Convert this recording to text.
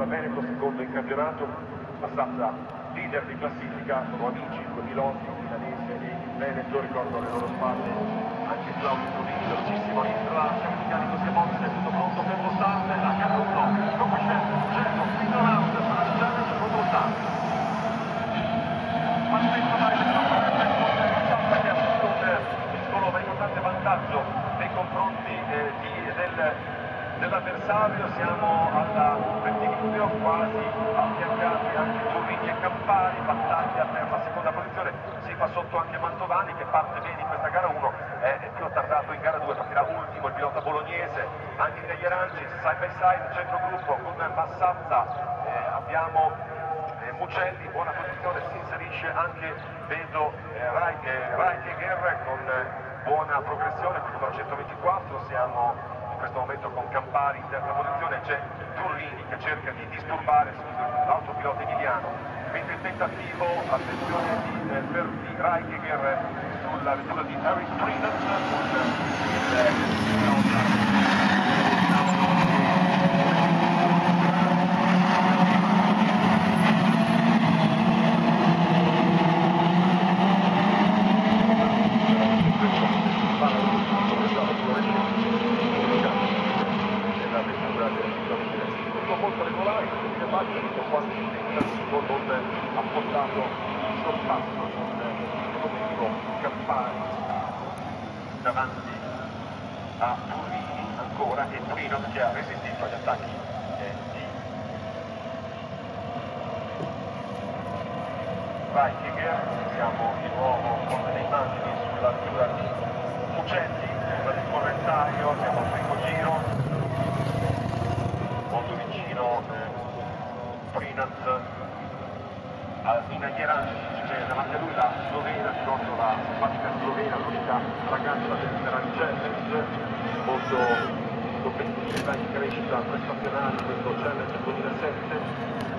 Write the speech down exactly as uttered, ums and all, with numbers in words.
Veneto, secondo in campionato, passata leader di classifica, sono amici, due piloti, il milanese e il Veneto, ricordo alle loro spalle anche Claudio Turini, velocissimo all'inizio della sezione meccanico si è mosse, tutto pronto per lo start, la gara uno, come c'è, certo, fino round, sarà il challenge contro lo start. Pazzesco dai, le sono che ha avuto un piccolo ma importante vantaggio nei confronti eh, di, del, dell'avversario, siamo all'equilibrio, quasi affiancati anche Turini e Campari, battaglia per la seconda posizione, si fa sotto anche Mantovani che parte bene in questa gara uno, è più attardato in gara due, partirà ultimo il pilota bolognese, anche negli aranci, side by side, centrogruppo con Massazza, eh, abbiamo eh, Mucelli, buona posizione, si inserisce anche, vedo eh, Reitiger con eh, buona progressione, con il numero centoventiquattro, siamo in questo momento con Campari in terza posizione, c'è Turrini che cerca di disturbare l'autopilota emiliano, mentre il tentativo, attenzione di, eh, per, di Reitiger sulla vettura di Harry Freeland con il eh, molto regolare, quindi le macchine con qualche tentativo non ha portato il sorpasso con l'obiettivo Campari davanti a Turini ancora e Turino che ha resistito agli attacchi eh, di Reitiger. Siamo di nuovo con le immagini sulla vettura di Mucelli, del correntaio, siamo al primo giro. Molto vicino eh, Prinaz al Minagheranci, c'è davanti a lui la slovena, ricordo la simpatica slovena, l'unica ragazza del Ferrari Challenge, molto competitiva in crescita prestazionale in questo Challenge duemilasette.